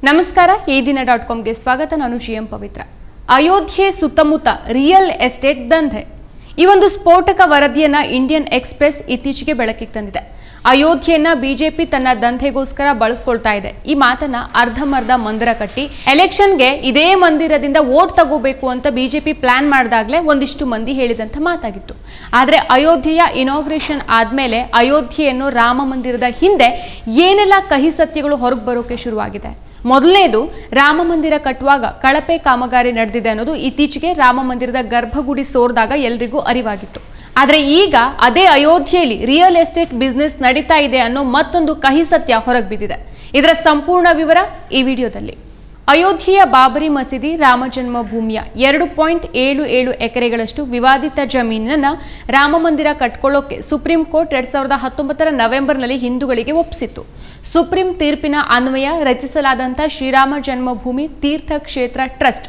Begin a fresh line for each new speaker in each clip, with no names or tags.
ನಮಸ್ಕಾರ eedina.com ಗೆ ಸ್ವಾಗತ ನಾನು ಜಿಎಂ ಪವಿತ್ರ ಅಯೋಧ್ಯೆ ಸುತ್ತಮುತ್ತ ರಿಯಲ್ ಎಸ್ಟೇಟ್ ದಂಧೆ ಈ ಒಂದು ಸ್ಫೋಟಕ ವರದಿಯನ್ನ ಇಂಡಿಯನ್ ಎಕ್ಸ್‌ಪ್ರೆಸ್ ಇತ್ತೀಚೆಗೆ ಬೆಳಕಿಗೆ ತಂದಿದೆ ಅಯೋಧ್ಯೆಯನ್ನ ಬಿಜೆಪಿ ತನ್ನ ದಂಧೆಗೋಸ್ಕರ ಬಳಸಿಕೊಳ್ಳುತ್ತಾ ಇದೆ ಈ ಮಾತನ್ನ ಅರ್ಧಮರ್ಧ ಮಂದಿರ ಕಟ್ಟಿ ಎಲೆಕ್ಷನ್ಗೆ ಇದೇ ಮಂದಿರದಿಂದ ವೋಟ್ ತಗೋಬೇಕು ಅಂತ ಬಿಜೆಪಿ ಪ್ಲಾನ್ ಮಾಡಿದಾಗಲೇ ಒಂದಿಷ್ಟು ಮಂದಿ ಹೇಳಿದಂತ ಮಾತಾಗಿತ್ತು ಆದರೆ ಅಯೋಧ್ಯೆಯ ಇನಾಗ್ರೇಷನ್ ಆದ್ಮೇಲೆ ಅಯೋಧ್ಯೆಯನ್ನು ರಾಮ ಮಂದಿರದ ಹಿಂದೆ ಏನೆಲ್ಲ ಕಹಿ ಸತ್ಯಗಳು ಹೊರಗೆ ಬರೋಕೆ ಶುರುವಾಗಿದೆ ಮೊದಲನೇದು ರಾಮ ಮಂದಿರ ಕಟ್ಟುವಾಗ ಕಳಪೆ ಕಾಮಗಾರಿ ನಡೆದಿದೆ ಅನ್ನೋದು ಇತ್ತೀಚೆಗೆ ರಾಮ ಮಂದಿರದ ಗರ್ಭಗುಡಿ ಸೋರ್ದಾಗ ಎಲ್ಲರಿಗೂ ಅರಿವಾಗಿತ್ತು ಆದರೆ ಈಗ ಅದೇ ಅಯೋಧ್ಯೆಯಲ್ಲಿ ರಿಯಲ್ ಎಸ್ಟೇಟ್ ಬಿಸಿನೆಸ್ ನಡೀತಾ ಇದೆ ಅನ್ನೋ ಮತ್ತೊಂದು ಕಹಿ ಸತ್ಯ ಹೊರಗೆ ಬಿದ್ದಿದೆ ಇದರ ಸಂಪೂರ್ಣ ವಿವರ ಈ ವಿಡಿಯೋದಲ್ಲಿ ಅಯೋಧ್ಯೆಯ ಬಾಬರಿ ಮಸೀದಿ ರಾಮ ಜನ್ಮಭೂಮಿಯ 2.77 ಎಕರೆಗಳಷ್ಟು ವಿವಾದಿತ ಜಮೀನನ್ನ ರಾಮ ಮಂದಿರ ಕಟ್ಕೊಳ್ಳೋಕೆ ಸುಪ್ರೀಂ ಕೋರ್ಟ್ 2019 ನವೆಂಬರ್ನಲ್ಲಿ ಹಿಂದೂಗಳಿಗೆ ಒಪ್ಪಿಸಿತ್ತು ಸುಪ್ರೀಂ ತೀರ್ಪಿನ ಅನ್ವಯ ರಚಿಸಲಾದಂಥ ಶ್ರೀರಾಮ ಜನ್ಮಭೂಮಿ ತೀರ್ಥ ಕ್ಷೇತ್ರ ಟ್ರಸ್ಟ್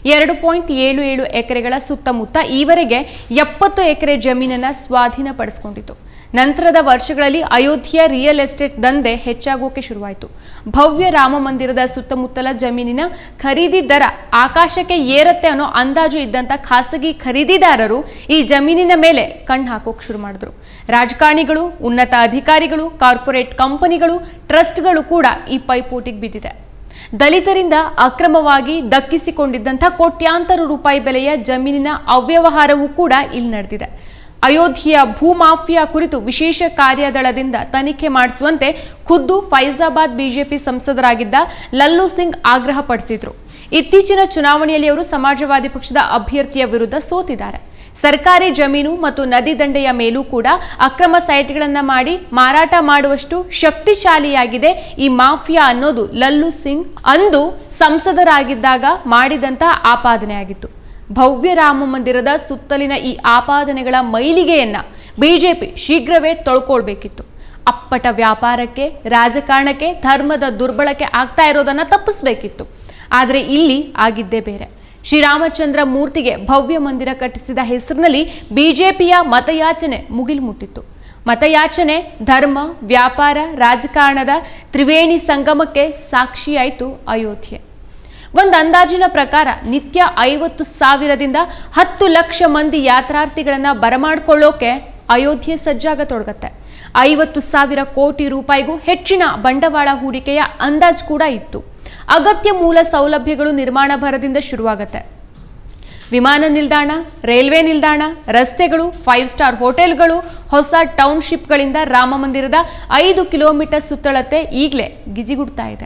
2.77 ಎಕರೆಗಳ ಸುತ್ತಮುತ್ತ ಈವರೆಗೆ 70 ಎಕರೆ ಜಮೀನನ್ನ ಸ್ವಾಧೀನಪಡಿಸಿಕೊಂಡಿತು ನಂತರದ ವರ್ಷಗಳಲ್ಲಿ ಅಯೋಧ್ಯೆಯ ರಿಯಲ್ ಎಸ್ಟೇಟ್ ದಂಧೆ ಹೆಚ್ಚಾಗೋಕೆ ಶುರುವಾಯಿತು ಭವ್ಯ ರಾಮ ಮಂದಿರದ ಸುತ್ತಮುತ್ತಲ ಜಮೀನಿನ ಖರೀದಿ ದರ ಆಕಾಶಕ್ಕೆ ಏರುತ್ತೆ ಅನ್ನೋ ಅಂದಾಜು ಇದ್ದಂತ ಖಾಸಗಿ ಖರೀದಿದಾರರು ಈ ಜಮೀನಿನ ಮೇಲೆ ಕಣ್ಣು ಹಾಕೋಕೆ ಶುರು ಮಾಡಿದ್ರು ರಾಜಕಾರಣಿಗಳು ಉನ್ನತ ಅಧಿಕಾರಿಗಳು ಕಾರ್ಪೊರೇಟ್ ಕಂಪನಿಗಳು ಟ್ರಸ್ಟ್ಗಳು ಕೂಡ ಈ ಪೈಪೋಟಿಗೆ ಬಿದ್ದಿದೆ ದಲಿತರಿಂದ ಅಕ್ರಮವಾಗಿ ದಕ್ಕಿಸಿಕೊಂಡಿದ್ದಂಥ ಕೋಟ್ಯಾಂತರ ರೂಪಾಯಿ ಬೆಲೆಯ ಜಮೀನಿನ ಅವ್ಯವಹಾರವೂ ಕೂಡ ಇಲ್ಲಿ ನಡೆದಿದೆ ಅಯೋಧ್ಯೆಯ ಭೂಮಾಫಿಯಾ ಕುರಿತು ವಿಶೇಷ ಕಾರ್ಯದಳದಿಂದ ತನಿಖೆ ಮಾಡಿಸುವಂತೆ ಖುದ್ದು ಫೈಜಾಬಾದ್ ಬಿಜೆಪಿ ಸಂಸದರಾಗಿದ್ದ ಲಲ್ಲು ಸಿಂಗ್ ಆಗ್ರಹಪಡಿಸಿದ್ರು ಇತ್ತೀಚಿನ ಚುನಾವಣೆಯಲ್ಲಿ ಅವರು ಸಮಾಜವಾದಿ ಪಕ್ಷದ ಅಭ್ಯರ್ಥಿಯ ವಿರುದ್ಧ ಸೋತಿದ್ದಾರೆ ಸರ್ಕಾರಿ ಜಮೀನು ಮತ್ತು ನದಿ ದಂಡೆಯ ಮೇಲೂ ಕೂಡ ಅಕ್ರಮ ಸೈಟ್ಗಳನ್ನ ಮಾಡಿ ಮಾರಾಟ ಮಾಡುವಷ್ಟು ಶಕ್ತಿಶಾಲಿಯಾಗಿದೆ ಈ ಮಾಫಿಯಾ ಅನ್ನೋದು ಲಲ್ಲು ಸಿಂಗ್ ಅಂದು ಸಂಸದರಾಗಿದ್ದಾಗ ಮಾಡಿದಂತ ಆಪಾದನೆಯಾಗಿತ್ತು ಭವ್ಯ ರಾಮ ಮಂದಿರದ ಸುತ್ತಲಿನ ಈ ಆಪಾದನೆಗಳ ಮೈಲಿಗೆಯನ್ನ ಬಿಜೆಪಿ ಶೀಘ್ರವೇ ತೊಳ್ಕೊಳ್ಬೇಕಿತ್ತು ಅಪ್ಪಟ ವ್ಯಾಪಾರಕ್ಕೆ ರಾಜಕಾರಣಕ್ಕೆ ಧರ್ಮದ ದುರ್ಬಳಕೆ ಆಗ್ತಾ ಇರೋದನ್ನ ತಪ್ಪಿಸಬೇಕಿತ್ತು ಆದರೆ ಇಲ್ಲಿ ಆಗಿದ್ದೇ ಬೇರೆ ಶ್ರೀರಾಮಚಂದ್ರ ಮೂರ್ತಿಗೆ ಭವ್ಯ ಮಂದಿರ ಕಟ್ಟಿಸಿದ ಹೆಸರಿನಲ್ಲಿ ಬಿಜೆಪಿಯ ಮತಯಾಚನೆ ಮುಗಿಲು ಮುಟ್ಟಿತ್ತು ಮತಯಾಚನೆ ಧರ್ಮ ವ್ಯಾಪಾರ ರಾಜಕಾರಣದ ತ್ರಿವೇಣಿ ಸಂಗಮಕ್ಕೆ ಸಾಕ್ಷಿಯಾಯಿತು ಅಯೋಧ್ಯೆ ಒಂದು ಅಂದಾಜಿನ ಪ್ರಕಾರ ನಿತ್ಯ 50,000ದಿಂದ 10 ಲಕ್ಷ ಮಂದಿ ಯಾತ್ರಾರ್ಥಿಗಳನ್ನ ಬರಮಾಡ್ಕೊಳ್ಳೋಕೆ ಅಯೋಧ್ಯೆ ಸಜ್ಜಾಗತೊಡಗತ್ತೆ 50,000 ಕೋಟಿ ರೂಪಾಯಿಗೂ ಹೆಚ್ಚಿನ ಬಂಡವಾಳ ಹೂಡಿಕೆಯ ಅಂದಾಜು ಕೂಡ ಇತ್ತು ಅಗತ್ಯ ಮೂಲ ಸೌಲಭ್ಯಗಳು ನಿರ್ಮಾಣ ಭರದಿಂದ ಶುರುವಾಗುತ್ತೆ ವಿಮಾನ ನಿಲ್ದಾಣ ರೈಲ್ವೆ ನಿಲ್ದಾಣ ರಸ್ತೆಗಳು 5 ಸ್ಟಾರ್ ಹೋಟೆಲ್ಗಳು ಹೊಸ ಟೌನ್ಶಿಪ್ಗಳಿಂದ ರಾಮ ಮಂದಿರದ 5 ಕಿಲೋಮೀಟರ್ ಸುತ್ತಳತೆ ಈಗಲೇ ಗಿಜಿಗುಡ್ತಾ ಇದೆ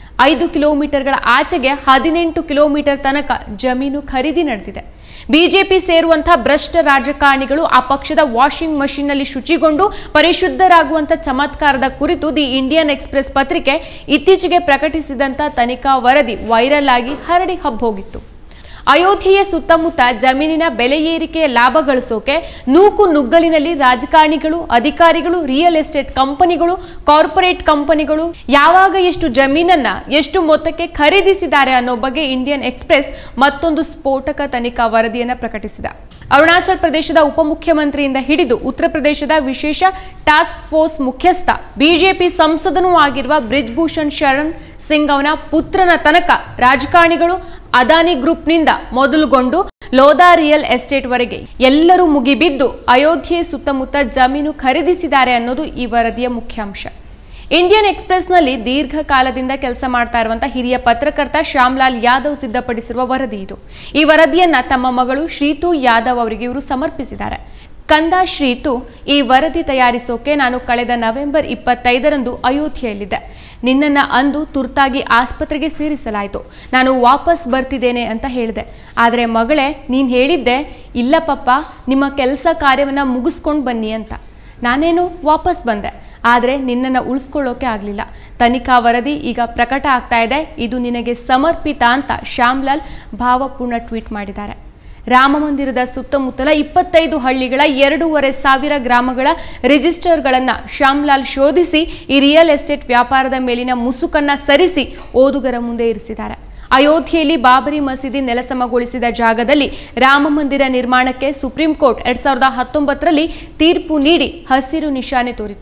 5 ಕಿಲೋಮೀಟರ್ಗಳ ಆಚೆಗೆ 18 ಕಿಲೋಮೀಟರ್ ತನಕ ಜಮೀನು ಖರೀದಿ ನಡೆದಿದೆ ಬಿಜೆಪಿ ಸೇರುವಂತಹ ಭ್ರಷ್ಟ ರಾಜಕಾರಣಿಗಳು ಆ ಪಕ್ಷದ ವಾಷಿಂಗ್ ಮಷೀನ್ನಲ್ಲಿ ಶುಚಿಗೊಂಡು ಪರಿಶುದ್ಧರಾಗುವಂತ ಚಮತ್ಕಾರದ ಕುರಿತು ದಿ ಇಂಡಿಯನ್ ಎಕ್ಸ್‌ಪ್ರೆಸ್ ಪತ್ರಿಕೆ ಇತ್ತೀಚೆಗೆ ಪ್ರಕಟಿಸಿದಂತ ತನಿಖಾ ವರದಿ ವೈರಲ್ ಆಗಿ ಹರಡಿ ಹಬ್ಬೋಗಿತ್ತು ಅಯೋಧ್ಯೆಯ ಸುತ್ತಮುತ್ತ ಜಮೀನಿನ ಬೆಲೆ ಏರಿಕೆಯ ಲಾಭ ಗಳಿಸೋಕೆ ನೂಕು ನುಗ್ಗಲಿನಲ್ಲಿ ರಾಜಕಾರಣಿಗಳು ಅಧಿಕಾರಿಗಳು ರಿಯಲ್ ಎಸ್ಟೇಟ್ ಕಂಪನಿಗಳು ಕಾರ್ಪೊರೇಟ್ ಕಂಪನಿಗಳು ಯಾವಾಗ ಎಷ್ಟು ಜಮೀನನ್ನ ಎಷ್ಟು ಮೊತ್ತಕ್ಕೆ ಖರೀದಿಸಿದ್ದಾರೆ ಅನ್ನೋ ಬಗ್ಗೆ ಇಂಡಿಯನ್ ಎಕ್ಸ್‌ಪ್ರೆಸ್ ಮತ್ತೊಂದು ಸ್ಫೋಟಕ ತನಿಖಾ ವರದಿಯನ್ನು ಪ್ರಕಟಿಸಿದೆ ಅರುಣಾಚಲ ಪ್ರದೇಶದ ಉಪಮುಖ್ಯಮಂತ್ರಿಯಿಂದ ಹಿಡಿದು ಉತ್ತರ ಪ್ರದೇಶದ ವಿಶೇಷ ಟಾಸ್ಕ್ ಫೋರ್ಸ್ ಮುಖ್ಯಸ್ಥ ಬಿಜೆಪಿ ಸಂಸದನೂ ಆಗಿರುವ ಬ್ರಿಜ್ಭೂಷಣ್ ಶರಣ್ ಸಿಂಗ್ ಅವನ ಪುತ್ರನ ತನಕ ರಾಜಕಾರಣಿಗಳು ಅದಾನಿ ಗ್ರೂಪ್ನಿಂದ ಮೊದಲುಗೊಂಡು ಲೋಧಾ ರಿಯಲ್ ಎಸ್ಟೇಟ್ ವರೆಗೆ ಎಲ್ಲರೂ ಮುಗಿಬಿದ್ದು ಅಯೋಧ್ಯೆ ಸುತ್ತಮುತ್ತ ಜಮೀನು ಖರೀದಿಸಿದ್ದಾರೆ ಅನ್ನೋದು ಈ ವರದಿಯ ಮುಖ್ಯಾಂಶ ಇಂಡಿಯನ್ ಎಕ್ಸ್‌ಪ್ರೆಸ್‌ನಲ್ಲಿ ದೀರ್ಘಕಾಲದಿಂದ ಕೆಲಸ ಮಾಡ್ತಾ ಇರುವಂತಹ ಹಿರಿಯ ಪತ್ರಕರ್ತ ಶ್ಯಾಮ್ಲಾಲ್ ಯಾದವ್ ಸಿದ್ಧಪಡಿಸಿರುವ ವರದಿ ಇದು ಈ ವರದಿಯನ್ನ ತಮ್ಮ ಮಗಳು ಶ್ರೀತು ಯಾದವ್ ಅವರಿಗೆ ಇವರು ಸಮರ್ಪಿಸಿದ್ದಾರೆ ಕಂದ ಶ್ರೀತು ಈ ವರದಿ ತಯಾರಿಸೋಕೆ ನಾನು ಕಳೆದ ನವೆಂಬರ್ 25ರಂದು ಅಯೋಧ್ಯೆಯಲ್ಲಿದ್ದೆ ನಿನ್ನನ್ನು ಅಂದು ತುರ್ತಾಗಿ ಆಸ್ಪತ್ರೆಗೆ ಸೇರಿಸಲಾಯಿತು ನಾನು ವಾಪಸ್ ಬರ್ತಿದ್ದೇನೆ ಅಂತ ಹೇಳಿದೆ ಆದರೆ ಮಗಳೇ ನೀನು ಹೇಳಿದ್ದೆ ಇಲ್ಲ ಪಪ್ಪ ನಿಮ್ಮ ಕೆಲಸ ಕಾರ್ಯವನ್ನು ಮುಗಿಸ್ಕೊಂಡು ಬನ್ನಿ ಅಂತ ನಾನೇನು ವಾಪಸ್ ಬಂದೆ ಆದರೆ ನಿನ್ನನ್ನು ಉಳಿಸ್ಕೊಳ್ಳೋಕೆ ಆಗಲಿಲ್ಲ ತನಿಖಾ ವರದಿ ಈಗ ಪ್ರಕಟ ಆಗ್ತಾ ಇದೆ ಇದು ನಿನಗೆ ಸಮರ್ಪಿತ ಅಂತ ಶ್ಯಾಮ್ಲಾಲ್ ಭಾವಪೂರ್ಣ ಟ್ವೀಟ್ ಮಾಡಿದ್ದಾರೆ ರಾಮ ಮಂದಿರದ ಸುತ್ತಮುತ್ತಲ 25 ಹಳ್ಳಿಗಳ 2,500 ಗ್ರಾಮಗಳ ರಿಜಿಸ್ಟರ್ಗಳನ್ನು ಶ್ಯಾಮ್ಲಾಲ್ ಶೋಧಿಸಿ ಈ ರಿಯಲ್ ಎಸ್ಟೇಟ್ ವ್ಯಾಪಾರದ ಮೇಲಿನ ಮುಸುಕನ್ನ ಸರಿಸಿ ಓದುಗರ ಮುಂದೆ ಇರಿಸಿದ್ದಾರೆ ಅಯೋಧ್ಯೆಯಲ್ಲಿ ಬಾಬರಿ ಮಸೀದಿ ನೆಲಸಮಗೊಳಿಸಿದ ಜಾಗದಲ್ಲಿ ರಾಮ ಮಂದಿರ ನಿರ್ಮಾಣಕ್ಕೆ ಸುಪ್ರೀಂ ಕೋರ್ಟ್ 2019ರಲ್ಲಿ ತೀರ್ಪು ನೀಡಿ ಹಸಿರು ನಿಶಾನೆ ತೋರಿತು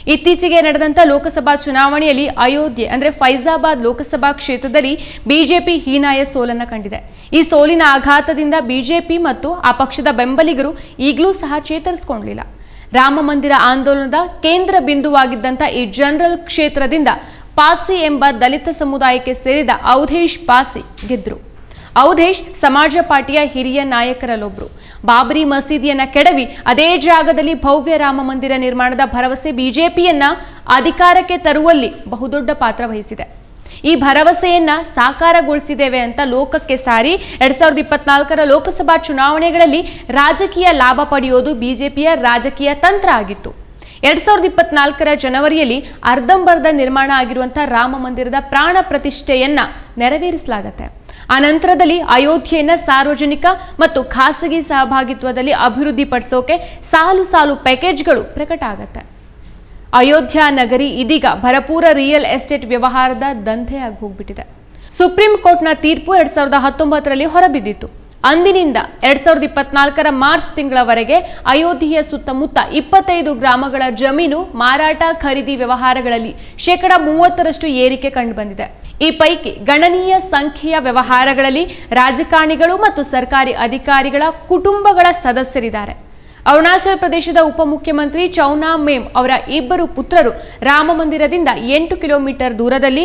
ಇತ್ತೀಚೆಗೆ ನಡೆದಂತ ಲೋಕಸಭಾ ಚುನಾವಣೆಯಲ್ಲಿ ಅಯೋಧ್ಯೆ ಅಂದ್ರೆ ಫೈಜಾಬಾದ್ ಲೋಕಸಭಾ ಕ್ಷೇತ್ರದಲ್ಲಿ ಬಿಜೆಪಿ ಹೀನಾಯ ಸೋಲನ್ನ ಕಂಡಿದೆ. ಈ ಸೋಲಿನ ಆಘಾತದಿಂದ ಬಿಜೆಪಿ ಮತ್ತು ಆ ಪಕ್ಷದ ಬೆಂಬಲಿಗರು ಈಗಲೂ ಸಹ ಚೇತರಿಸಿಕೊಂಡಿಲ್ಲ. ರಾಮ ಮಂದಿರ ಆಂದೋಲನದ ಕೇಂದ್ರ ಬಿಂದುವಾಗಿದ್ದಂತ ಈ ಜನರಲ್ ಕ್ಷೇತ್ರದಿಂದ ಪಾಸಿ ಎಂಬ ದಲಿತ ಸಮುದಾಯಕ್ಕೆ ಸೇರಿದ ಔಧೇಶ್ ಪಾಸಿ ಗೆದ್ರು. ಔಧೇಶ್ ಸಮಾಜ ಪಾರ್ಟಿಯ ಹಿರಿಯ ನಾಯಕರಲ್ಲೊಬ್ರು. ಬಾಬರಿ ಮಸೀದಿಯನ್ನ ಕೆಡವಿ ಅದೇ ಜಾಗದಲ್ಲಿ ಭವ್ಯ ರಾಮ ಮಂದಿರ ನಿರ್ಮಾಣದ ಭರವಸೆ ಬಿಜೆಪಿಯನ್ನ ಅಧಿಕಾರಕ್ಕೆ ತರುವಲ್ಲಿ ಬಹುದೊಡ್ಡ ಪಾತ್ರ ವಹಿಸಿದೆ. ಈ ಭರವಸೆಯನ್ನ ಸಾಕಾರಗೊಳಿಸಿದ್ದೇವೆ ಅಂತ ಲೋಕಕ್ಕೆ ಸಾರಿ 2024ರ ಲೋಕಸಭಾ ಚುನಾವಣೆಗಳಲ್ಲಿ ರಾಜಕೀಯ ಲಾಭ ಪಡೆಯೋದು ಬಿಜೆಪಿಯ ರಾಜಕೀಯ ತಂತ್ರ ಆಗಿತ್ತು. 2024ರ ಜನವರಿಯಲ್ಲಿ ಅರ್ಧಂಬರ್ಧ ನಿರ್ಮಾಣ ಆಗಿರುವಂತಹ ರಾಮ ಮಂದಿರದ ಪ್ರಾಣ ಪ್ರತಿಷ್ಠೆಯನ್ನ ನೆರವೇರಿಸಲಾಗುತ್ತೆ. ಆ ನಂತರದಲ್ಲಿ ಅಯೋಧ್ಯೆಯನ್ನ ಸಾರ್ವಜನಿಕ ಮತ್ತು ಖಾಸಗಿ ಸಹಭಾಗಿತ್ವದಲ್ಲಿ ಅಭಿವೃದ್ಧಿಪಡಿಸೋಕೆ ಸಾಲು ಸಾಲು ಪ್ಯಾಕೇಜ್ಗಳು ಪ್ರಕಟ ಆಗತ್ತೆ. ಅಯೋಧ್ಯ ನಗರಿ ಇದೀಗ ಭರಪೂರ ರಿಯಲ್ ಎಸ್ಟೇಟ್ ವ್ಯವಹಾರದ ದಂಧೆಯಾಗಿ ಹೋಗ್ಬಿಟ್ಟಿದೆ. ಸುಪ್ರೀಂ ಕೋರ್ಟ್ನ ತೀರ್ಪು 2019ರಲ್ಲಿ ಹೊರಬಿದ್ದಿತ್ತು. ಅಂದಿನಿಂದ 2024ರ ಮಾರ್ಚ್ ತಿಂಗಳವರೆಗೆ ಅಯೋಧ್ಯೆಯ ಸುತ್ತಮುತ್ತ 25 ಗ್ರಾಮಗಳ ಜಮೀನು ಮಾರಾಟ ಖರೀದಿ ವ್ಯವಹಾರಗಳಲ್ಲಿ 30% ಏರಿಕೆ ಕಂಡುಬಂದಿದೆ. ಈ ಪೈಕಿ ಗಣನೀಯ ಸಂಖ್ಯೆಯ ವ್ಯವಹಾರಗಳಲ್ಲಿ ರಾಜಕಾರಣಿಗಳು ಮತ್ತು ಸರ್ಕಾರಿ ಅಧಿಕಾರಿಗಳ ಕುಟುಂಬಗಳ ಸದಸ್ಯರಿದ್ದಾರೆ. ಅರುಣಾಚಲ ಪ್ರದೇಶದ ಉಪಮುಖ್ಯಮಂತ್ರಿ ಚೌನಾ ಮೇಮ್ ಅವರ ಇಬ್ಬರು ಪುತ್ರರು ರಾಮ ಮಂದಿರದಿಂದ 8 ಕಿಲೋಮೀಟರ್ ದೂರದಲ್ಲಿ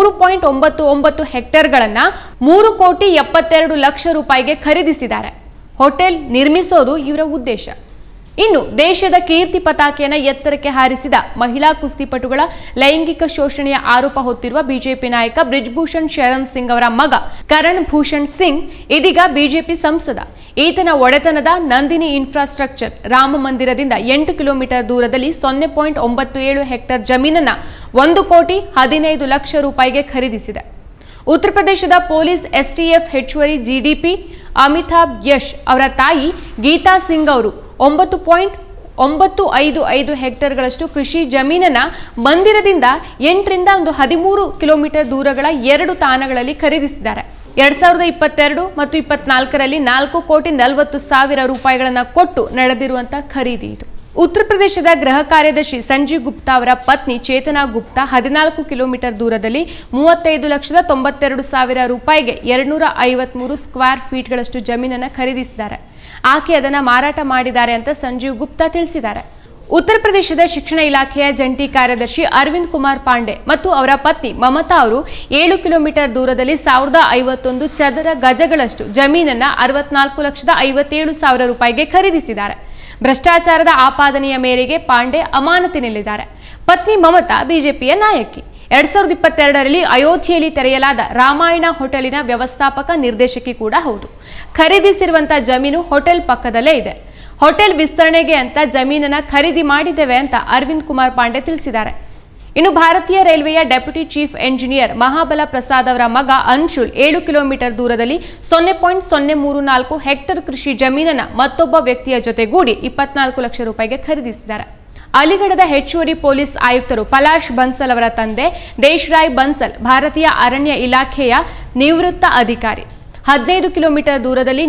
3.99 ಹೆಕ್ಟೇರ್ಗಳನ್ನ 3,72,00,000 ರೂಪಾಯಿಗೆ ಖರೀದಿಸಿದ್ದಾರೆ. ಹೋಟೆಲ್ ನಿರ್ಮಿಸೋದು ಇವರ ಉದ್ದೇಶ. ಇನ್ನು ದೇಶದ ಕೀರ್ತಿ ಪತಾಕೆಯನ್ನ ಎತ್ತರಕ್ಕೆ ಹಾರಿಸಿದ ಮಹಿಳಾ ಕುಸ್ತಿಪಟುಗಳ ಲೈಂಗಿಕ ಶೋಷಣೆಯ ಆರೋಪ ಹೊತ್ತಿರುವ ಬಿಜೆಪಿ ನಾಯಕ ಬ್ರಿಜ್ಭೂಷಣ್ ಶರಣ್ ಸಿಂಗ್ ಅವರ ಮಗ ಕರಣ್ ಭೂಷಣ್ ಸಿಂಗ್ ಇದೀಗ ಬಿಜೆಪಿ ಸಂಸದ. ಈತನ ಒಡೆತನದ ನಂದಿನಿ ಇನ್ಫ್ರಾಸ್ಟ್ರಕ್ಚರ್ ರಾಮ ಮಂದಿರದಿಂದ 8 ಕಿಲೋಮೀಟರ್ ದೂರದಲ್ಲಿ 0.97 ಹೆಕ್ಟೇರ್ ಜಮೀನನ್ನ 1,15,00,000 ರೂಪಾಯಿಗೆ ಖರೀದಿಸಿದೆ. ಉತ್ತರ ಪ್ರದೇಶದ ಪೊಲೀಸ್ ಎಸ್ಟಿಎಫ್ ಹೆಚ್ಚುವರಿ ಜಿಡಿಪಿ ಅಮಿತಾಬ್ ಯಶ್ ಅವರ ತಾಯಿ ಗೀತಾ ಸಿಂಗ್ ಅವರು 9.955 ಹೆಕ್ಟೇರ್ಗಳಷ್ಟು ಕೃಷಿ ಜಮೀನನ್ನ ಮಂದಿರದಿಂದ 8 ರಿಂದ 13 ಕಿಲೋಮೀಟರ್ ದೂರಗಳ 2 ತಾಣಗಳಲ್ಲಿ ಖರೀದಿಸಿದ್ದಾರೆ. 2022 ಮತ್ತು 24ರಲ್ಲಿ 4,40,00,000 ರೂಪಾಯಿಗಳನ್ನ ಕೊಟ್ಟು ನಡೆದಿರುವಂತಹ ಖರೀದಿ ಇದು. ಉತ್ತರ ಪ್ರದೇಶದ ಗೃಹ ಕಾರ್ಯದರ್ಶಿ ಸಂಜೀವ್ ಗುಪ್ತಾ ಅವರ ಪತ್ನಿ ಚೇತನಾ ಗುಪ್ತಾ 14 ಕಿಲೋಮೀಟರ್ ದೂರದಲ್ಲಿ 35,92,000 ರೂಪಾಯಿಗೆ 253 ಸ್ಕ್ವೇರ್ ಫೀಟ್ಗಳಷ್ಟು ಜಮೀನನ್ನ ಖರೀದಿಸಿದ್ದಾರೆ. ಆಕೆ ಅದನ್ನ ಮಾರಾಟ ಮಾಡಿದ್ದಾರೆ ಅಂತ ಸಂಜೀವ್ ಗುಪ್ತಾ ತಿಳಿಸಿದ್ದಾರೆ. ಉತ್ತರ ಪ್ರದೇಶದ ಶಿಕ್ಷಣ ಇಲಾಖೆಯ ಜಂಟಿ ಕಾರ್ಯದರ್ಶಿ ಅರವಿಂದ್ ಕುಮಾರ್ ಪಾಂಡೆ ಮತ್ತು ಅವರ ಪತ್ನಿ ಮಮತಾ ಅವರು 7 ಕಿಲೋಮೀಟರ್ ದೂರದಲ್ಲಿ 1,051 ಚದರ ಗಜಗಳಷ್ಟು ಜಮೀನನ್ನ 64,57,000 ರೂಪಾಯಿಗೆ ಖರೀದಿಸಿದ್ದಾರೆ. ಭ್ರಷ್ಟಾಚಾರದ ಆಪಾದನೆಯ ಮೇರೆಗೆ ಪಾಂಡೆ ಅಮಾನತಿನಲ್ಲಿದ್ದಾರೆ. ಪತ್ನಿ ಮಮತಾ ಬಿಜೆಪಿಯ ನಾಯಕಿ. 2022ರಲ್ಲಿ ಅಯೋಧ್ಯೆಯಲ್ಲಿ ತೆರೆಯಲಾದ ರಾಮಾಯಣ ಹೋಟೆಲಿನ ವ್ಯವಸ್ಥಾಪಕ ನಿರ್ದೇಶಕಿ ಕೂಡ ಹೌದು. ಖರೀದಿಸಿರುವಂತಹ ಜಮೀನು ಹೋಟೆಲ್ ಪಕ್ಕದಲ್ಲೇ ಇದೆ. ಹೋಟೆಲ್ ವಿಸ್ತರಣೆಗೆ ಅಂತ ಜಮೀನನ್ನ ಖರೀದಿ ಮಾಡಿದ್ದೇವೆ ಅಂತ ಅರವಿಂದ್ ಕುಮಾರ್ ಪಾಂಡೆ ತಿಳಿಸಿದ್ದಾರೆ. ಇನ್ನು ಭಾರತೀಯ ರೈಲ್ವೆಯ deputy chief engineer Mahabala Prasad ಅವರ ಮಗ ಅನ್ಶುಲ್ 7 ಕಿಲೋಮೀಟರ್ ದೂರದಲ್ಲಿ 0.034 ಹೆಕ್ಟೇರ್ ಕೃಷಿ ಜಮೀನನ್ನ ಮತ್ತೊಬ್ಬ ವ್ಯಕ್ತಿಯ ಜೊತೆಗೂಡಿ 24 ಲಕ್ಷ ರೂಪಾಯಿಗೆ ಖರೀದಿಸಿದ್ದಾರೆ. ಅಲಿಗಢದ ಹೆಚ್ಚುವರಿ ಪೊಲೀಸ್ ಆಯುಕ್ತರು ಪಲಾಶ್ ಬನ್ಸಲ್ ಅವರ ತಂದೆ ದೇಶರಾಯ್ ಬನ್ಸಲ್ ಭಾರತೀಯ ಅರಣ್ಯ ಇಲಾಖೆಯ ನಿವೃತ್ತ ಅಧಿಕಾರಿ. 15 ಕಿಲೋಮೀಟರ್ ದೂರದಲ್ಲಿ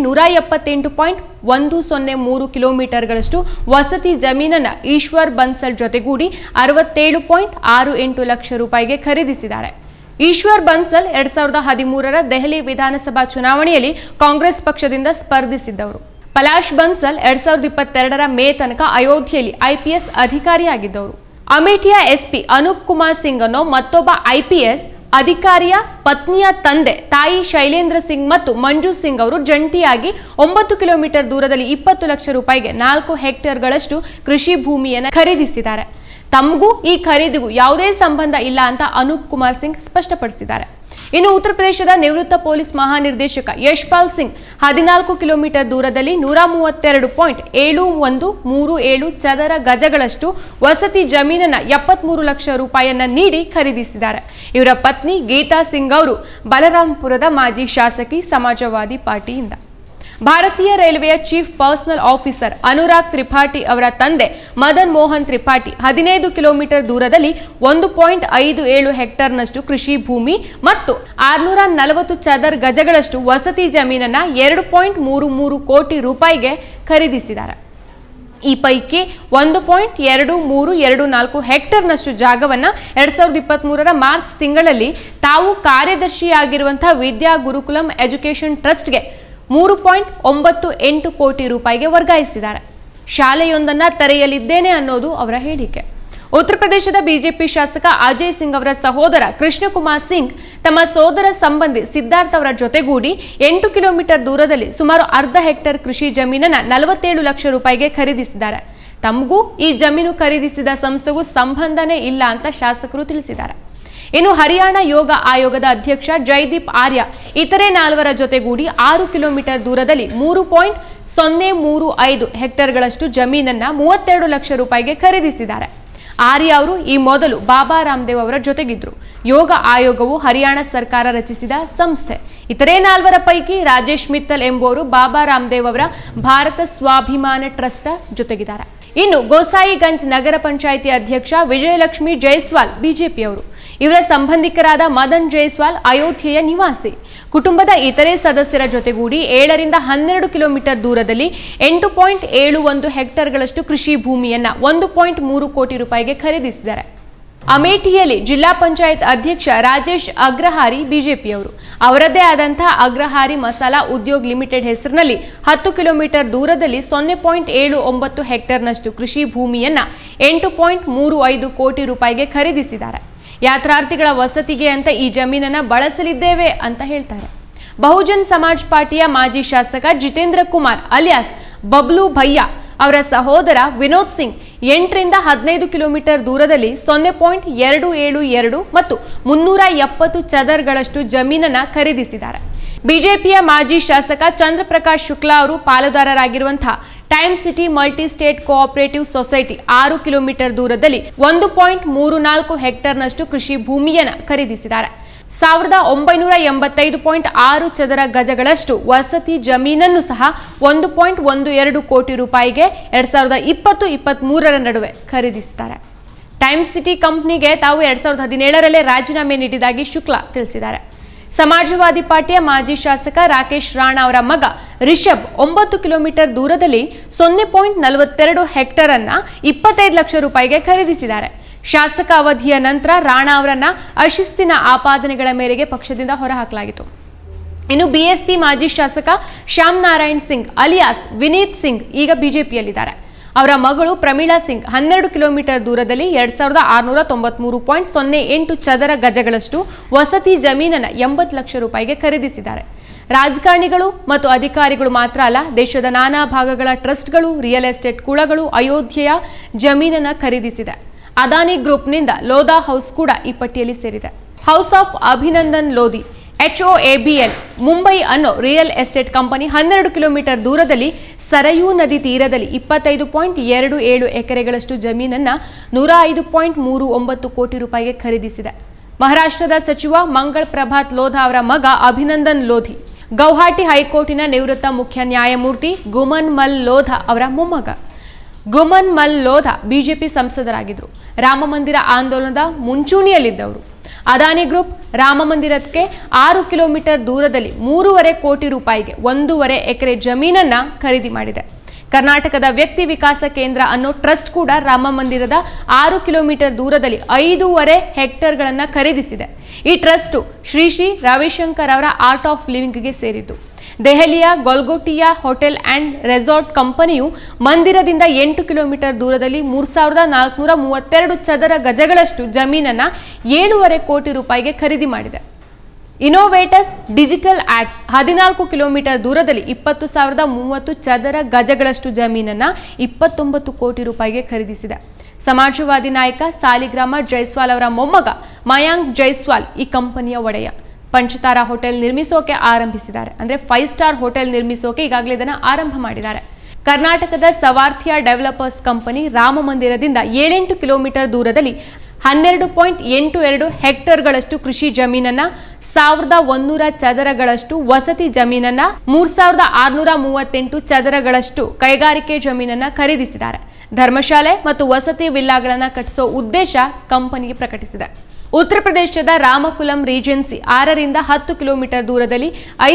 178.103 ಕಿಲೋಮೀಟರ್ಗಳಷ್ಟು ವಸತಿ ಜಮೀನನ್ನ ಈಶ್ವರ್ ಬನ್ಸಲ್ ಜೊತೆಗೂಡಿ 67.68 ಲಕ್ಷ ರೂಪಾಯಿಗೆ ಖರೀದಿಸಿದ್ದಾರೆ. ಈಶ್ವರ್ ಬನ್ಸಲ್ 2013ರ ದೆಹಲಿ ವಿಧಾನಸಭಾ ಚುನಾವಣೆಯಲ್ಲಿ ಕಾಂಗ್ರೆಸ್ ಪಕ್ಷದಿಂದ ಸ್ಪರ್ಧಿಸಿದ್ದವರು. ಪಲಾಶ್ ಬನ್ಸಲ್ 2022ರ ಮೇ ತನಕ ಅಯೋಧ್ಯೆಯಲ್ಲಿ ಐಪಿಎಸ್ ಅಧಿಕಾರಿಯಾಗಿದ್ದವರು. ಅಮೇಠಿಯ ಎಸ್ಪಿ ಅನೂಪ್ ಕುಮಾರ್ ಸಿಂಗ್ ಅನ್ನೋ ಮತ್ತೊಬ್ಬ ಐಪಿಎಸ್ ಅಧಿಕಾರಿಯ ಪತ್ನಿಯ ತಂದೆ ತಾಯಿ ಶೈಲೇಂದ್ರ ಸಿಂಗ್ ಮತ್ತು ಮಂಜು ಸಿಂಗ್ ಅವರು ಜಂಟಿಯಾಗಿ 9 ಕಿಲೋಮೀಟರ್ ದೂರದಲ್ಲಿ 20 ಲಕ್ಷ ರೂಪಾಯಿಗೆ 4 ಹೆಕ್ಟೇರ್ಗಳಷ್ಟು ಕೃಷಿ ಭೂಮಿಯನ್ನು ಖರೀದಿಸಿದ್ದಾರೆ. ತಮಗೂ ಈ ಖರೀದಿಗೂ ಯಾವುದೇ ಸಂಬಂಧ ಇಲ್ಲ ಅಂತ ಅನೂಪ್ ಕುಮಾರ್ ಸಿಂಗ್ ಸ್ಪಷ್ಟಪಡಿಸಿದ್ದಾರೆ. ಇನ್ನು ಉತ್ತರ ಪ್ರದೇಶದ ನಿವೃತ್ತ ಪೊಲೀಸ್ ಮಹಾನಿರ್ದೇಶಕ ಯಶ್ಪಾಲ್ ಸಿಂಗ್ 14 ಕಿಲೋಮೀಟರ್ ದೂರದಲ್ಲಿ 132.7137 ಚದರ ಗಜಗಳಷ್ಟು ವಸತಿ ಜಮೀನನ್ನ 73 ಲಕ್ಷ ರೂಪಾಯಿಯನ್ನ ನೀಡಿ ಖರೀದಿಸಿದ್ದಾರೆ. ಇವರ ಪತ್ನಿ ಗೀತಾ ಸಿಂಗ್ ಅವರು ಬಲರಾಂಪುರದ ಮಾಜಿ ಶಾಸಕಿ, ಸಮಾಜವಾದಿ ಪಾರ್ಟಿಯಿಂದ. ಭಾರತೀಯ ರೈಲ್ವೆಯ chief personnel officer Anurag Tripathi ಅವರ ತಂದೆ ಮದನ್ ಮೋಹನ್ ತ್ರಿಪಾಠಿ 15 ಕಿಲೋಮೀಟರ್ ದೂರದಲ್ಲಿ 1.57 ಹೆಕ್ಟೇರ್ನಷ್ಟು ಕೃಷಿ ಭೂಮಿ ಮತ್ತು 640 ಚದರ್ ಗಜಗಳಷ್ಟು ವಸತಿ ಜಮೀನನ್ನ 2.33 ಕೋಟಿ ರೂಪಾಯಿಗೆ ಖರೀದಿಸಿದ್ದಾರೆ. ಈ ಪೈಕಿ 1.2324 ಹೆಕ್ಟೇರ್ನಷ್ಟು ಜಾಗವನ್ನ 2023ರ ಮಾರ್ಚ್ ತಿಂಗಳಲ್ಲಿ ತಾವು ಕಾರ್ಯದರ್ಶಿಯಾಗಿರುವಂತಹ ವಿದ್ಯಾ ಗುರುಕುಲಂ ಎಜುಕೇಷನ್ ಟ್ರಸ್ಟ್ಗೆ 3.98 ಕೋಟಿ ರೂಪಾಯಿಗೆ ವರ್ಗಾಯಿಸಿದ್ದಾರೆ. ಶಾಲೆಯೊಂದನ್ನ ತೆರೆಯಲಿದ್ದೇನೆ ಅನ್ನೋದು ಅವರ ಹೇಳಿಕೆ. ಉತ್ತರ ಪ್ರದೇಶದ ಬಿಜೆಪಿ ಶಾಸಕ ಅಜಯ್ ಸಿಂಗ್ ಅವರ ಸಹೋದರ ಕೃಷ್ಣಕುಮಾರ್ ಸಿಂಗ್ ತಮ್ಮ ಸೋದರ ಸಂಬಂಧಿ ಸಿದ್ಧಾರ್ಥ್ ಅವರ ಜೊತೆಗೂಡಿ 8 ಕಿಲೋಮೀಟರ್ ದೂರದಲ್ಲಿ ಸುಮಾರು ಅರ್ಧ ಹೆಕ್ಟೇರ್ ಕೃಷಿ ಜಮೀನನ್ನ 47 ಲಕ್ಷ ರೂಪಾಯಿಗೆ ಖರೀದಿಸಿದ್ದಾರೆ. ತಮಗೂ ಈ ಜಮೀನು ಖರೀದಿಸಿದ ಸಂಸ್ಥೆಗೂ ಸಂಬಂಧನೇ ಇಲ್ಲ ಅಂತ ಶಾಸಕರು ತಿಳಿಸಿದ್ದಾರೆ. ಇನ್ನು ಹರಿಯಾಣ ಯೋಗ ಆಯೋಗದ ಅಧ್ಯಕ್ಷ ಜೈದೀಪ್ ಆರ್ಯ ಇತರೆ 4 ಜೊತೆಗೂಡಿ 6 ಕಿಲೋಮೀಟರ್ ದೂರದಲ್ಲಿ 3.035 ಹೆಕ್ಟೇರ್ಗಳಷ್ಟು ಜಮೀನನ್ನ 32 ಲಕ್ಷ ರೂಪಾಯಿಗೆ ಖರೀದಿಸಿದ್ದಾರೆ. ಆರ್ಯ ಅವರು ಈ ಮೊದಲು ಬಾಬಾ ರಾಮದೇವ್ ಅವರ ಜೊತೆಗಿದ್ರು. ಯೋಗ ಆಯೋಗವು ಹರಿಯಾಣ ಸರ್ಕಾರ ರಚಿಸಿದ ಸಂಸ್ಥೆ. ಇತರೆ 4 ಪೈಕಿ ರಾಜೇಶ್ ಮಿತ್ತಲ್ ಎಂಬುವರು ಬಾಬಾ ರಾಮದೇವ್ ಅವರ ಭಾರತ ಸ್ವಾಭಿಮಾನ ಟ್ರಸ್ಟ್ ಜೊತೆಗಿದ್ದಾರೆ. ಇನ್ನು ಗೋಸಾಯಿಗಂಜ್ ನಗರ ಪಂಚಾಯಿತಿ ಅಧ್ಯಕ್ಷ ವಿಜಯಲಕ್ಷ್ಮಿ ಜೈಸ್ವಾಲ್ ಬಿಜೆಪಿಯವರು. ಇವರ ಸಂಬಂಧಿಕರಾದ ಮದನ್ ಜೈಸ್ವಾಲ್ ಅಯೋಧ್ಯೆಯ ನಿವಾಸಿ. ಕುಟುಂಬದ ಇತರೆ ಸದಸ್ಯರ ಜೊತೆಗೂಡಿ 7ರಿಂದ 12 ಕಿಲೋಮೀಟರ್ ದೂರದಲ್ಲಿ 8.71 ಹೆಕ್ಟೇರ್ಗಳಷ್ಟು ಕೃಷಿ ಭೂಮಿಯನ್ನ 1.3 ಕೋಟಿ ರೂಪಾಯಿಗೆ ಖರೀದಿಸಿದ್ದಾರೆ. ಅಮೇಠಿಯಲ್ಲಿ ಜಿಲ್ಲಾ ಪಂಚಾಯತ್ ಅಧ್ಯಕ್ಷ ರಾಜೇಶ್ ಅಗ್ರಹಾರಿ ಬಿಜೆಪಿಯವರು. ಅವರದ್ದೇ ಆದಂತಹ ಅಗ್ರಹಾರಿ ಮಸಾಲಾ ಉದ್ಯೋಗ್ ಲಿಮಿಟೆಡ್ ಹೆಸರಿನಲ್ಲಿ 10 ಕಿಲೋಮೀಟರ್ ದೂರದಲ್ಲಿ 0.79 ಹೆಕ್ಟೇರ್ನಷ್ಟು ಕೃಷಿ ಭೂಮಿಯನ್ನ 8.35 ಕೋಟಿ ರೂಪಾಯಿಗೆ ಖರೀದಿಸಿದ್ದಾರೆ. ಯಾತ್ರಾರ್ಥಿಗಳ ವಸತಿಗೆ ಅಂತ ಈ ಜಮೀನನ್ನ ಬಳಸಲಿದ್ದೇವೆ ಅಂತ ಹೇಳ್ತಾರೆ. ಬಹುಜನ್ ಸಮಾಜ್ ಪಾರ್ಟಿಯ ಮಾಜಿ ಶಾಸಕ ಜಿತೇಂದ್ರ ಕುಮಾರ್ ಅಲಿಯಾಸ್ ಬಬ್ಲು ಭಯ್ಯ ಅವರ ಸಹೋದರ ವಿನೋದ್ ಸಿಂಗ್ 8ರಿಂದ 15 ಕಿಲೋಮೀಟರ್ ದೂರದಲ್ಲಿ 0.272 ಮತ್ತು 370 ಚದರ್ಗಳಷ್ಟು ಜಮೀನನ್ನ ಖರೀದಿಸಿದ್ದಾರೆ. ಬಿಜೆಪಿಯ ಮಾಜಿ ಶಾಸಕ ಚಂದ್ರಪ್ರಕಾಶ್ ಶುಕ್ಲಾ ಅವರು ಪಾಲುದಾರರಾಗಿರುವಂತಹ Time City multi state cooperative society 6 kilometre ದೂರದಲ್ಲಿ 1.34 ಹೆಕ್ಟೇರ್ನಷ್ಟು ಕೃಷಿ ಭೂಮಿಯನ್ನು ಖರೀದಿಸಿದ್ದಾರೆ. 1985.6 ಚದರ ಗಜಗಳಷ್ಟು ವಸತಿ ಜಮೀನನ್ನು ಸಹ 1.12 ಕೋಟಿ ರೂಪಾಯಿಗೆ 2020-23ರ ನಡುವೆ ಖರೀದಿಸಿದ್ದಾರೆ. ಟೈಮ್ ಸಿಟಿ ಕಂಪನಿಗೆ ತಾವು 2017ರಲ್ಲೇ ರಾಜೀನಾಮೆ ನೀಡಿದಾಗಿ ಶುಕ್ಲಾ ತಿಳಿಸಿದ್ದಾರೆ. ಸಮಾಜವಾದಿ ಪಾರ್ಟಿಯ ಮಾಜಿ ಶಾಸಕ ರಾಕೇಶ್ ರಾಣಾ ಅವರ ಮಗ ರಿಷಬ್ 9 ಕಿಲೋಮೀಟರ್ ದೂರದಲ್ಲಿ 0.42 ಹೆಕ್ಟೇರ್ ಅನ್ನ 25 ಲಕ್ಷ ರೂಪಾಯಿಗೆ ಖರೀದಿಸಿದ್ದಾರೆ. ಶಾಸಕ ಅವಧಿಯ ನಂತರ ರಾಣಾ ಅವರನ್ನ ಅಶಿಸ್ತಿನ ಆಪಾದನೆಗಳ ಮೇರೆಗೆ ಪಕ್ಷದಿಂದ ಹೊರಹಾಕಲಾಗಿತ್ತು. ಇನ್ನು ಬಿಎಸ್ಪಿ ಮಾಜಿ ಶಾಸಕ ಶ್ಯಾಮ್ ನಾರಾಯಣ್ ಸಿಂಗ್ ಅಲಿಯಾಸ್ ವಿನೀತ್ ಸಿಂಗ್ ಈಗ ಬಿಜೆಪಿಯಲ್ಲಿದ್ದಾರೆ. ಅವರ ಮಗಳು ಪ್ರಮೀಳಾ ಸಿಂಗ್ 12 ಕಿಲೋಮೀಟರ್ ದೂರದಲ್ಲಿ 2693.08 ಚದರ ಗಜಗಳಷ್ಟು ವಸತಿ ಜಮೀನನ್ನ 80 ಲಕ್ಷ ರೂಪಾಯಿಗೆ ಖರೀದಿಸಿದ್ದಾರೆ. ರಾಜಕಾರಣಿಗಳು ಮತ್ತು ಅಧಿಕಾರಿಗಳು ಮಾತ್ರ ಅಲ್ಲ, ದೇಶದ ನಾನಾ ಭಾಗಗಳ ಟ್ರಸ್ಟ್ಗಳು, ರಿಯಲ್ ಎಸ್ಟೇಟ್ ಕುಳಗಳು ಅಯೋಧ್ಯೆಯ ಜಮೀನನ್ನ ಖರೀದಿಸಿದೆ. ಅದಾನಿ ಗ್ರೂಪ್ನಿಂದ ಲೋಧಾ ಹೌಸ್ ಕೂಡ ಈ ಪಟ್ಟಿಯಲ್ಲಿ ಸೇರಿದೆ. House of Abhinandan Lodhi HOABL Mumbai ಅನ್ನೋ ರಿಯಲ್ ಎಸ್ಟೇಟ್ ಕಂಪನಿ 12 ಕಿಲೋಮೀಟರ್ ದೂರದಲ್ಲಿ ಸರಯೂ ನದಿ ತೀರದಲ್ಲಿ 25.27 ಎಕರೆಗಳಷ್ಟು ಜಮೀನನ್ನ 105.39 ಕೋಟಿ ರೂಪಾಯಿಗೆ ಖರೀದಿಸಿದೆ. ಮಹಾರಾಷ್ಟ್ರದ ಸಚಿವ ಮಂಗಳ್ ಪ್ರಭಾತ್ ಲೋಧಾ ಅವರ ಮಗ ಅಭಿನಂದನ್ ಲೋಧಿ ಗೌಹಾಟಿ ಹೈಕೋರ್ಟಿನ ನಿವೃತ್ತ ಮುಖ್ಯ ನ್ಯಾಯಮೂರ್ತಿ ಗುಮನ್ ಮಲ್ ಲೋಧಾ ಅವರ ಮೊಮ್ಮಗ. ಗುಮನ್ ಮಲ್ ಲೋಧಾ ಬಿಜೆಪಿ ಸಂಸದರಾಗಿದ್ದರು. ರಾಮ ಮಂದಿರ ಆಂದೋಲನದ ಮುಂಚೂಣಿಯಲ್ಲಿದ್ದವರು. ಅದಾನಿ ಗ್ರೂಪ್ ರಾಮ ಮಂದಿರಕ್ಕೆ 6 ಕಿಲೋಮೀಟರ್ ದೂರದಲ್ಲಿ 3.5 ಕೋಟಿ ರೂಪಾಯಿಗೆ 1.5 ಎಕರೆ ಜಮೀನನ್ನ ಖರೀದಿ ಮಾಡಿದೆ. ಕರ್ನಾಟಕದ ವ್ಯಕ್ತಿ ವಿಕಾಸ ಕೇಂದ್ರ ಅನ್ನೋ ಟ್ರಸ್ಟ್ ಕೂಡ ರಾಮ ಮಂದಿರದ 6 ಕಿಲೋಮೀಟರ್ ದೂರದಲ್ಲಿ 5.5 ಹೆಕ್ಟೇರ್ಗಳನ್ನ ಖರೀದಿಸಿದೆ. ಈ ಟ್ರಸ್ಟ್ ಶ್ರೀ ರವಿಶಂಕರ್ ಅವರ ಆರ್ಟ್ ಆಫ್ ಲಿವಿಂಗ್ಗೆ ಸೇರಿದ್ದು. ದೆಹಲಿಯ ಗೊಲ್ಗೊಟಿಯಾ ಹೋಟೆಲ್ ಅಂಡ್ ರೆಸಾರ್ಟ್ ಕಂಪನಿಯು ಮಂದಿರದಿಂದ 8 ಕಿಲೋಮೀಟರ್ ದೂರದಲ್ಲಿ 3432 ಚದರ ಗಜಗಳಷ್ಟು ಜಮೀನನ್ನ 7.5 ಕೋಟಿ ರೂಪಾಯಿಗೆ ಖರೀದಿ ಮಾಡಿದೆ. ಇನೋವೇಟಸ್ ಡಿಜಿಟಲ್ ಆಡ್ಸ್ 14 ಕಿಲೋಮೀಟರ್ ದೂರದಲ್ಲಿ 20,030 ಚದರ ಗಜಗಳಷ್ಟು ಜಮೀನನ್ನ 29 ಕೋಟಿ ರೂಪಾಯಿಗೆ ಖರೀದಿಸಿದೆ. ಸಮಾಜವಾದಿ ನಾಯಕ ಸಾಲಿಗ್ರಾಮ ಜೈಸ್ವಾಲ್ ಅವರ ಮೊಮ್ಮಗ ಮಯಾಂಕ್ ಜೈಸ್ವಾಲ್ ಈ ಕಂಪನಿಯ ಒಡೆಯ. ಪಂಚತಾರಾ ಹೋಟೆಲ್ ನಿರ್ಮಿಸೋಕೆ ಆರಂಭಿಸಿದ್ದಾರೆ. ಅಂದ್ರೆ 5 ಸ್ಟಾರ್ ಹೋಟೆಲ್ ನಿರ್ಮಿಸೋಕೆ ಈಗಾಗಲೇ ಇದನ್ನು ಆರಂಭ ಮಾಡಿದ್ದಾರೆ. ಕರ್ನಾಟಕದ ಸವಾರ್ಥಿಯಾ ಡೆವಲಪರ್ಸ್ ಕಂಪನಿ ರಾಮ ಮಂದಿರದಿಂದ 7-8 ಕಿಲೋಮೀಟರ್ ದೂರದಲ್ಲಿ 12.82 ಹೆಕ್ಟೇರ್ಗಳಷ್ಟು ಕೃಷಿ ಜಮೀನನ್ನ 1100 ಚದರಗಳಷ್ಟು ವಸತಿ ಜಮೀನನ್ನ 3638 ಚದರಗಳಷ್ಟು ಕೈಗಾರಿಕೆ ಜಮೀನನ್ನ ಖರೀದಿಸಿದ್ದಾರೆ. ಧರ್ಮಶಾಲೆ ಮತ್ತು ವಸತಿ ವಿಲ್ಲಾಗಳನ್ನ ಕಟ್ಟಿಸೋ ಉದ್ದೇಶ ಕಂಪನಿಗೆ ಪ್ರಕಟಿಸಿದೆ. ಉತ್ತರ ಪ್ರದೇಶದ ರಾಮಕುಲಂ ರೀಜೆನ್ಸಿ 6ರಿಂದ 10 ಕಿಲೋಮೀಟರ್ ದೂರದಲ್ಲಿ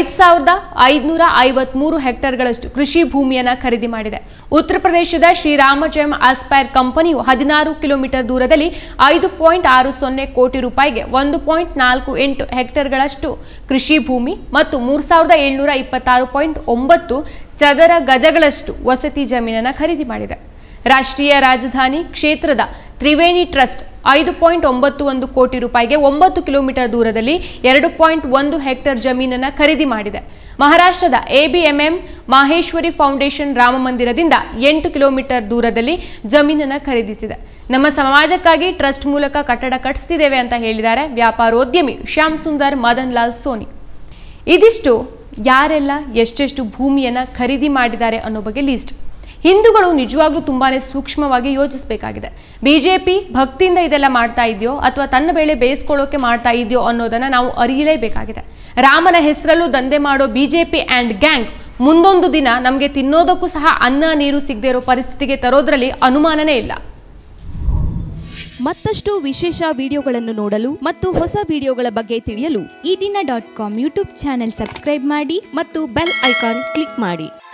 5,553 ಹೆಕ್ಟೇರ್ಗಳಷ್ಟು ಕೃಷಿ ಭೂಮಿಯನ್ನು ಖರೀದಿ ಮಾಡಿದೆ. ಉತ್ತರ ಪ್ರದೇಶದ ಶ್ರೀರಾಮಜಯಂ ಆಸ್ಪೈರ್ ಕಂಪನಿಯು 16 ಕಿಲೋಮೀಟರ್ ದೂರದಲ್ಲಿ 5.60 ಕೋಟಿ ರೂಪಾಯಿಗೆ 1.48 ಹೆಕ್ಟೇರ್ಗಳಷ್ಟು ಕೃಷಿ ಭೂಮಿ ಮತ್ತು 3,726.9 ಚದರ ಗಜಗಳಷ್ಟು ವಸತಿ ಜಮೀನನ್ನು ಖರೀದಿ ಮಾಡಿದೆ. ರಾಷ್ಟ್ರೀಯ ರಾಜಧಾನಿ ಕ್ಷೇತ್ರದ ತ್ರಿವೇಣಿ ಟ್ರಸ್ಟ್ 5.91 ಕೋಟಿ ರೂಪಾಯಿಗೆ 9 ಕಿಲೋಮೀಟರ್ ದೂರದಲ್ಲಿ 2.1 ಹೆಕ್ಟೇರ್ ಜಮೀನನ್ನು ಖರೀದಿ ಮಾಡಿದೆ. ಮಹಾರಾಷ್ಟ್ರದ ABMM ಮಾಹೇಶ್ವರಿ ಫೌಂಡೇಶನ್ ರಾಮ ಮಂದಿರದಿಂದ 8 ಕಿಲೋಮೀಟರ್ ದೂರದಲ್ಲಿ ಜಮೀನನ್ನು ಖರೀದಿಸಿದೆ. ನಮ್ಮ ಸಮಾಜಕ್ಕಾಗಿ ಟ್ರಸ್ಟ್ ಮೂಲಕ ಕಟ್ಟಡ ಕಟ್ಟಿಸ್ತಿದ್ದೇವೆ ಅಂತ ಹೇಳಿದ್ದಾರೆ ವ್ಯಾಪಾರೋದ್ಯಮಿ ಶ್ಯಾಮ್ ಸುಂದರ್ ಮದನ್ ಲಾಲ್ ಸೋನಿ. ಇದಿಷ್ಟು ಯಾರೆಲ್ಲ ಎಷ್ಟೆಷ್ಟು ಭೂಮಿಯನ್ನು ಖರೀದಿ ಮಾಡಿದ್ದಾರೆ ಅನ್ನೋ ಬಗ್ಗೆ ಲಿಸ್ಟ್. ಹಿಂದೂಗಳು ನಿಜವಾಗ್ಲೂ ತುಂಬಾನೇ ಸೂಕ್ಷ್ಮವಾಗಿ ಯೋಚಿಸಬೇಕಾಗಿದೆ. ಬಿಜೆಪಿ ಭಕ್ತಿಯಿಂದ ಇದೆಲ್ಲ ಮಾಡ್ತಾ ಇದೆಯೋ ಅಥವಾ ತನ್ನ ಬೇಳೆ ಬೇಯಿಸ್ಕೊಳ್ಳೋಕೆ ಮಾಡ್ತಾ ಇದೆಯೋ ಅನ್ನೋದನ್ನ ನಾವು ಅರಿಯಲೇಬೇಕಾಗಿದೆ. ರಾಮನ ಹೆಸರಲ್ಲೂ ದಂಧೆ ಮಾಡೋ ಬಿಜೆಪಿ ಆ್ಯಂಡ್ ಗ್ಯಾಂಗ್ ಮುಂದೊಂದು ದಿನ ನಮಗೆ ತಿನ್ನೋದಕ್ಕೂ ಸಹ ಅನ್ನ ನೀರು ಸಿಗದೇ ಇರೋ ಪರಿಸ್ಥಿತಿಗೆ ತರೋದ್ರಲ್ಲಿ ಅನುಮಾನನೇ ಇಲ್ಲ.
ಮತ್ತಷ್ಟು ವಿಶೇಷ ವಿಡಿಯೋಗಳನ್ನು ನೋಡಲು ಮತ್ತು ಹೊಸ ವಿಡಿಯೋಗಳ ಬಗ್ಗೆ ತಿಳಿಯಲು
eDina.com ಯೂಟ್ಯೂಬ್ ಚಾನೆಲ್ ಸಬ್ಸ್ಕ್ರೈಬ್ ಮಾಡಿ
ಮತ್ತು ಬೆಲ್ ಐಕಾನ್ ಕ್ಲಿಕ್ ಮಾಡಿ.